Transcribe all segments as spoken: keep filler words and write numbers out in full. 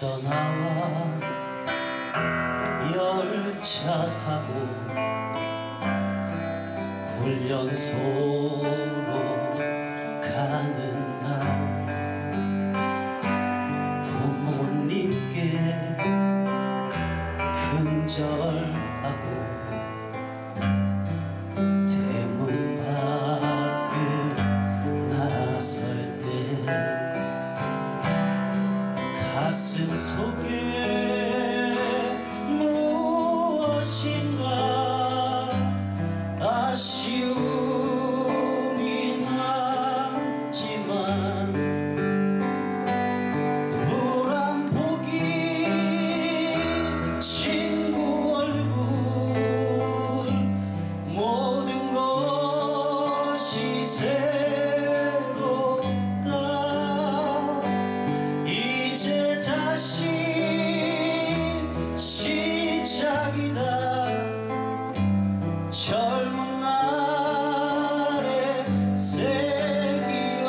떠나와 열차 타고 훈련소로 가는 날 부모님께 근절하고 대문 밖을 나설 때 가슴 속에 무엇인가 아쉬움이 남지만 불안보기 친구 얼굴 모든 것이 새롭다 이제 다시 시작이다 젊은 날의 색이여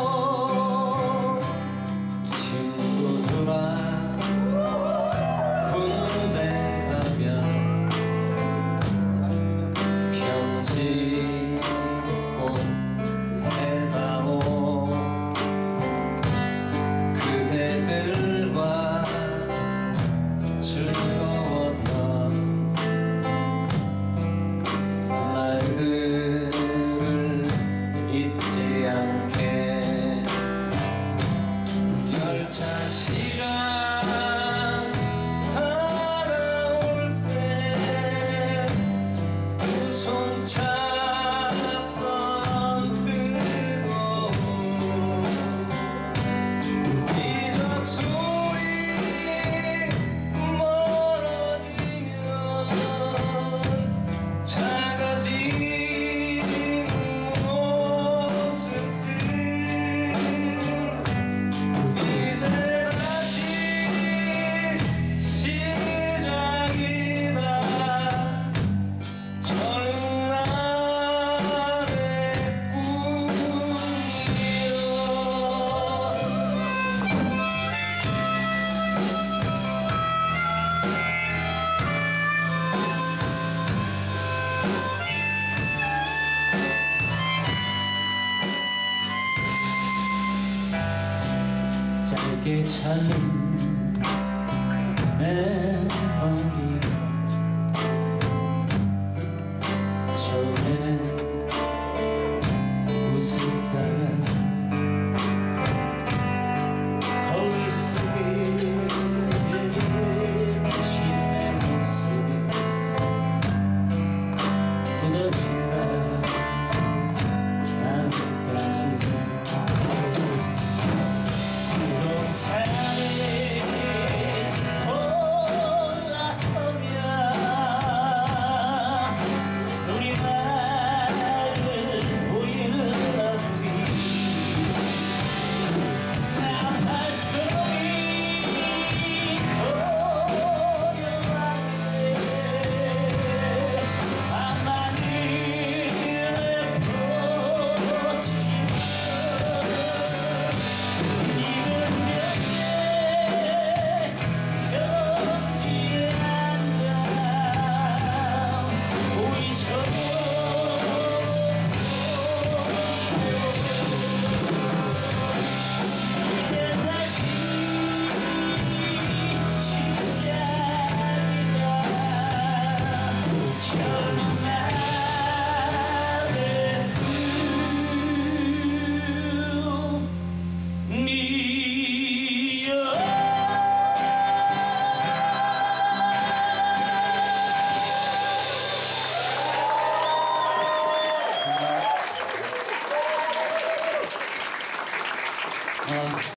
친구들아 군대 가면 편지 꼭 해다오 그대들과 즐거웠던 날들을 잊지 않게 열차 시간 다가올 때 두 손 잡던 뜨거운 이적 소리 멀어지면 작아진 모습들 이제 다시 시작이다 젊은 날의 꿈이여 짧게 자른 내 머리가 처음에는 웃을까봐 거울 속에 비친 내 모습이 굳어진다 나뭇가지 사랑에 올라서면 우리 나를 보일라지 내 발속이 고요하게 밤하늘에 뻗치면 Show me